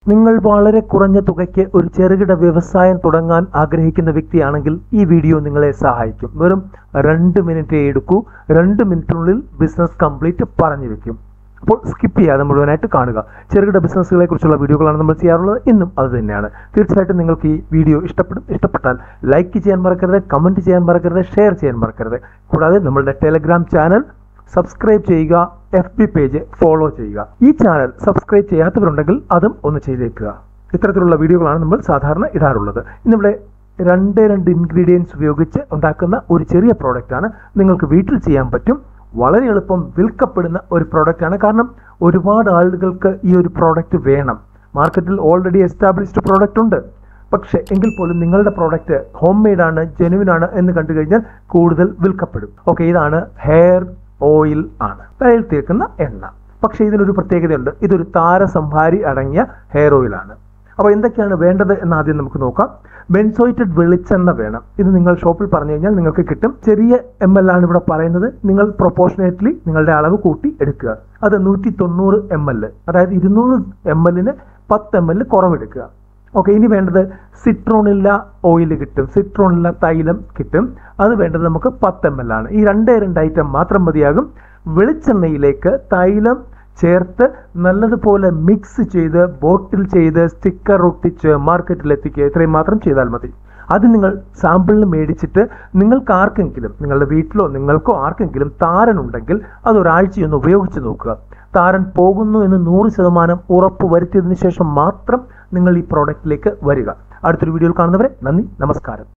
നിങ്ങൾ വളരെ കുറഞ്ഞ തുകയ്ക്ക് ഒരു ചെറുകിട വ്യവസായം തുടങ്ങാൻ ആഗ്രഹിക്കുന്ന വ്യക്തിയാണെങ്കിൽ ഈ വീഡിയോ നിങ്ങളെ സഹായിക്കും. വെറും 2 മിനിറ്റ് എടുക്കൂ. 2 മിനിറ്റിനുള്ളിൽ ബിസിനസ് കംപ്ലീറ്റ് പറഞ്ഞു വെക്കും. അപ്പോൾ സ്കിപ്പ് ചെയ്യാതെ മുഴുവനായിട്ട് കാണുക. ചെറുകിട ബിസിനസ്സുകളെ കുറിച്ചുള്ള വീഡിയോകളാണ് നമ്മൾ ചെയ്യാറുള്ളത്. ഇന്നും അത് തന്നെയാണ്. തീർച്ചയായിട്ടും നിങ്ങൾക്ക് ഈ വീഡിയോ ഇഷ്ടപ്പെടും. ഇഷ്ടപ്പെട്ടാൽ ലൈക്ക് ചെയ്യാൻ മറക്കരുത്, കമന്റ് ചെയ്യാൻ മറക്കരുത്, ഷെയർ ചെയ്യാൻ മറക്കരുത്. കൂടാതെ നമ്മളുടെ ടെലഗ്രാം ചാനൽ സബ്സ്ക്രൈബ് ചെയ്യുക, FB പേജ് ഫോളോ ചെയ്യുക. ഈ ചാനൽ സബ്സ്ക്രൈബ് ചെയ്യാത്തവരുണ്ടെങ്കിൽ അതും ഒന്ന് ചെയ്തേക്കുക. ഇത്തരത്തിലുള്ള വീഡിയോകളാണ് നമ്മൾ സാധാരണ ഇടാറുള്ളത്. ഇന്നിവിടെ 2 ഇൻഗ്രീഡിയൻസ് ഉപയോഗിച്ച് ഉണ്ടാക്കുന്ന ഒരു ചെറിയ പ്രോഡക്റ്റാണ്. നിങ്ങൾക്ക് വീട്ടിൽ ചെയ്യാൻ പറ്റും. വളരെ എളുപ്പം വിൽക്കപ്പെടുന്ന ഒരു പ്രോഡക്റ്റാണ്. കാരണം ഒരുപാട് ആളുകൾക്ക് ഈ ഒരു പ്രോഡക്റ്റ് വേണം. മാർക്കറ്റിൽ ഓൾറെഡി എസ്റ്റാബ്ലിഷ്ഡ് പ്രോഡക്റ്റ് ഉണ്ട്. പക്ഷേ എങ്കിൽ പോലും നിങ്ങളുടെ പ്രോഡക്റ്റ് ഹോം മെയ്ഡ് ആണ്, ജെനുവിൻ ആണ് എന്ന് കണ്ടു കഴിഞ്ഞാൽ കൂടുതൽ വിൽക്കപ്പെടും. ഓക്കെ, ഇതാണ് ഹെയർ ഓയിൽ ആണ്, തലയിൽ തേക്കുന്ന എണ്ണ. പക്ഷേ ഇതിനൊരു പ്രത്യേകതയുണ്ട്. ഇതൊരു താരസംഹാരി അടങ്ങിയ ഹെയർ ഓയിലാണ്. അപ്പോൾ എന്തൊക്കെയാണ് വേണ്ടത് എന്ന് ആദ്യം നമുക്ക് നോക്കാം. ബെൻസോയിറ്റഡ് വെളിച്ചെണ്ണ വേണം. ഇത് നിങ്ങൾ ഷോപ്പിൽ പറഞ്ഞു കഴിഞ്ഞാൽ നിങ്ങൾക്ക് കിട്ടും. ചെറിയ ml ആണ് ഇവിടെ പറയുന്നത്. നിങ്ങൾ പ്രൊപ്പോർഷനേറ്റ്ലി നിങ്ങളുടെ അളവ് കൂട്ടി എടുക്കുക. അത് 190 ml, അതായത് 200 ml-ന് 10 ml കുറവെടുക്കുക. ഓക്കെ, ഇനി വേണ്ടത് സിട്രോണില്ല ഓയിൽ കിട്ടും, സിട്രോണില്ല തൈലം കിട്ടും. അത് വേണ്ടത് നമുക്ക് 10 ml ആണ്. ഈ 2 ഐറ്റം മാത്രം മതിയാകും. വെളിച്ചെണ്ണയിലേക്ക് തൈലം ചേർത്ത് നല്ലതുപോലെ മിക്സ് ചെയ്ത് ബോട്ടിൽ ചെയ്ത് സ്റ്റിക്കർ ഒട്ടിച്ച് മാർക്കറ്റിൽ എത്തിക്കുക. ഇത്രയും മാത്രം ചെയ്താൽ മതി. അത് നിങ്ങൾ സാമ്പിളിന് മേടിച്ചിട്ട് നിങ്ങൾക്ക് ആർക്കെങ്കിലും, നിങ്ങളുടെ വീട്ടിലോ നിങ്ങൾക്കോ ആർക്കെങ്കിലും താരൻ ഉണ്ടെങ്കിൽ അത് ഒരാഴ്ചയൊന്ന് ഉപയോഗിച്ച് നോക്കുക. താരൻ പോകുന്നു എന്ന് 100% ഉറപ്പ് വരുത്തിയതിനു ശേഷം മാത്രം നിങ്ങൾ ഈ പ്രോഡക്റ്റിലേക്ക് വരിക. അടുത്തൊരു വീഡിയോയിൽ കാണുന്നവരെ നന്ദി, നമസ്കാരം.